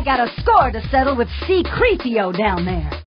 I got a score to settle with C-3PO down there.